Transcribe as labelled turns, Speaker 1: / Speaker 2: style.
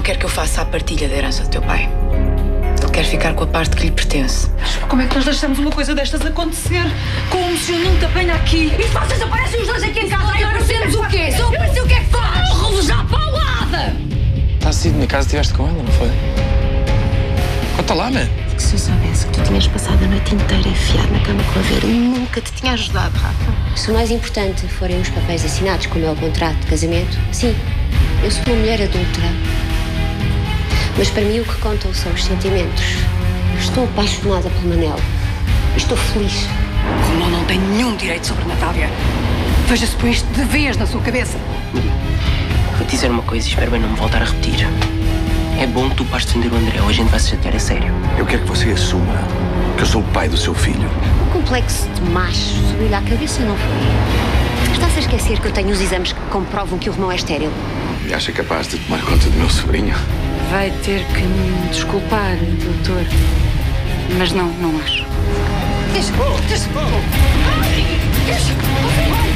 Speaker 1: não quer que eu faça a partilha da herança do teu pai. Ele quer ficar com a parte que lhe pertence.
Speaker 2: Como é que nós deixamos uma coisa destas acontecer? Com o senhor nunca venha aqui.
Speaker 3: E vocês aparecem os dois aqui em casa e aparecemos o quê? Se eu aparecer, o que é que faz? Corro-vos à paulada!
Speaker 4: Estás sido na casa, estiveste com ela, não foi? Conta lá, man.
Speaker 5: Porque se eu soubesse que tu tinhas passado a noite inteira enfiado na cama com a Vera, nunca te tinha ajudado, Rafa.
Speaker 6: Se o mais importante forem os papéis assinados, como é o contrato de casamento, sim, eu sou uma mulher adulta. Mas para mim o que contam são os sentimentos. Eu estou apaixonada pelo Manel. Estou feliz.
Speaker 3: O Romão não tem nenhum direito sobre a Natália. Veja-se por isto de vez na sua cabeça.
Speaker 7: Vou-te dizer uma coisa e espero bem não me voltar a repetir. É bom que tu pares de defender o André ou a gente vai se chatear a sério.
Speaker 8: Eu quero que você assuma que eu sou o pai do seu filho.
Speaker 6: O complexo de macho subiu-lhe à cabeça, não foi? Está-se a esquecer que eu tenho os exames que comprovam que o Romão é estéril.
Speaker 8: E acha capaz de tomar conta do meu sobrinho?
Speaker 2: Vai ter que me desculpar, doutor. Mas não acho.
Speaker 3: Deixa!